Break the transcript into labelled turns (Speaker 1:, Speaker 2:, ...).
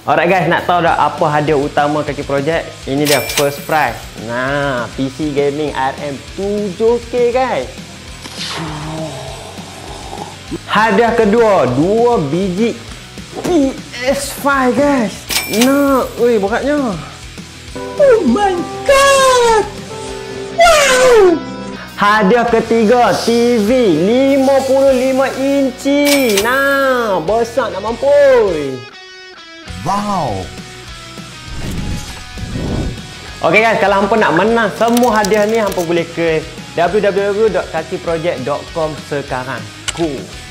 Speaker 1: Alright guys, nak tahu dah apa hadiah utama Kaki Project? Ini dia first prize. Nah, PC gaming RM 7K guys. Hadiah kedua, 2 biji PS5 guys. Nah, oi beratnya. Oh my god. Wow. Hadiah ketiga, TV 55 inci. Nah, besar nak mampus. Wow. Okey guys, kalau hampa nak menang semua hadiah ni, hampa boleh ke www.kakiproject.com sekarang. Cool.